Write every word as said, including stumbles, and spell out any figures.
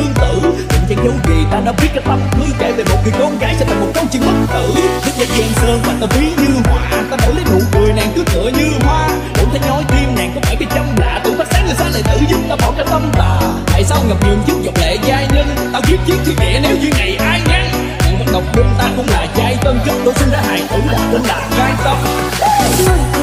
tương tự. Đừng chen dấu gì ta đã biết cái tâm lý kể về một người con gái sẽ thành một câu chuyện bất tử. Thức dậy giang sơn và ta ví như họa, ta đổi lấy nụ cười nàng cứ tựa như hoa. Đừng thấy nhói tim nàng có phải cái châm lạ, tự phát sáng người xa lại tự giúp ta bỏ cả tâm tà. Tại sao ngập ngừng chút dòng lệ giai nhân, tao kiếp chiếc thư nhẹ nếu như ngày ai ngăn. Nàng vẫn độc đinh ta cũng là trai tân, kết đôi sinh ra hài tử đặt tên là trai tâm.